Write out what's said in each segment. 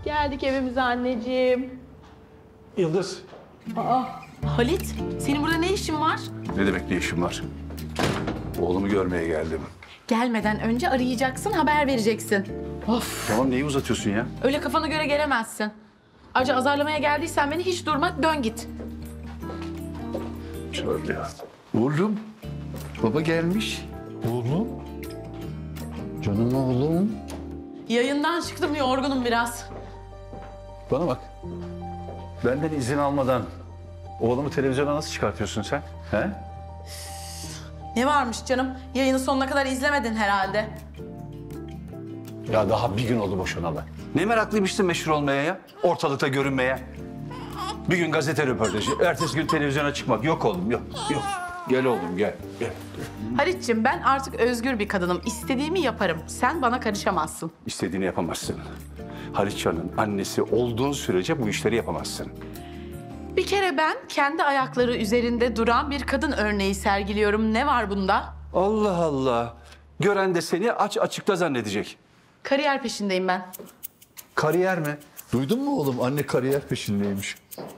Geldik evimize anneciğim. Yıldız. Halit, senin burada ne işin var? Ne demek ne işim var? Oğlumu görmeye geldim. Gelmeden önce arayacaksın, haber vereceksin. Of, Tamam neyi uzatıyorsun ya? öyle kafana göre gelemezsin. Ayrıca azarlamaya geldiysen beni hiç durma, dön git. Şöyle ya. Oğlum. Baba gelmiş. Oğlum. Canım oğlum. Yayından çıktım, yorgunum biraz. Bana bak. Benden izin almadan oğlumu televizyona nasıl çıkartıyorsun sen? He? Ne varmış canım? Yayını sonuna kadar izlemedin herhalde. Ya daha bir gün oldu boşanalı. Ne meraklıymışsın meşhur olmaya ya? Ortalıkta görünmeye. Bir gün gazete röportajı, ertesi gün televizyona çıkmak. Yok oğlum, yok, yok. Gel oğlum, gel. Halit'ciğim, ben artık özgür bir kadınım. İstediğimi yaparım. Sen bana karışamazsın. İstediğini yapamazsın. Halitcan'ın annesi olduğun sürece bu işleri yapamazsın. Bir kere ben kendi ayakları üzerinde duran bir kadın örneği sergiliyorum. Ne var bunda? Allah Allah. Gören de seni aç açıkta zannedecek. Kariyer peşindeyim ben. Kariyer mi? Duydun mu oğlum? Anne kariyer peşindeymiş.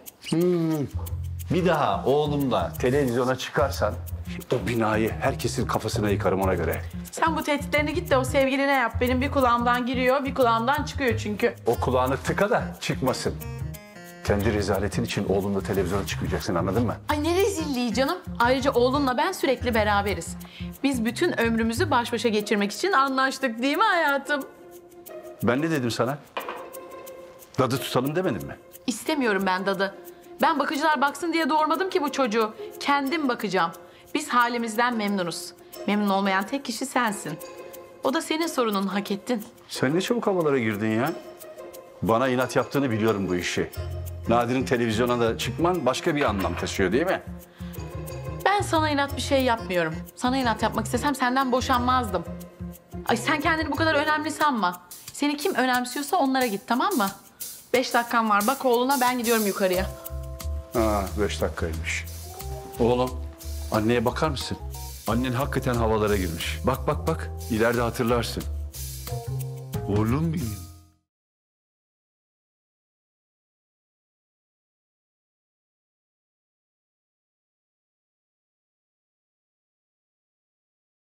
Bir daha oğlumla televizyona çıkarsan o binayı herkesin kafasına yıkarım ona göre. Sen bu tehditlerini git de o sevgiline yap. Benim bir kulağımdan giriyor, bir kulağımdan çıkıyor çünkü. O kulağını tıka da çıkmasın. Kendi rezaletin için oğlumla televizyona çıkmayacaksın, anladın mı? Ay ne rezilliği canım. Ayrıca oğlunla ben sürekli beraberiz. Biz bütün ömrümüzü baş başa geçirmek için anlaştık değil mi hayatım? Ben ne dedim sana? Dadı tutalım demedim mi? İstemiyorum ben dadı. Ben bakıcılar baksın diye doğurmadım ki bu çocuğu. Kendim bakacağım. Biz halimizden memnunuz. Memnun olmayan tek kişi sensin. O da senin sorunun, hak ettin. Sen ne çabuk havalara girdin ya? Bana inat yaptığını biliyorum bu işi. Nadir'in televizyona da çıkman başka bir anlam taşıyor değil mi? Ben sana inat bir şey yapmıyorum. Sana inat yapmak istesem senden boşanmazdım. Ay sen kendini bu kadar önemli sanma. Seni kim önemsiyorsa onlara git, tamam mı? 5 dakikan var. Bak oğluna, ben gidiyorum yukarıya. Ha, 5 dakikaymış. Oğlum, anneye bakar mısın? Annen hakikaten havalara girmiş. Bak bak bak, ileride hatırlarsın. Oğlum benim.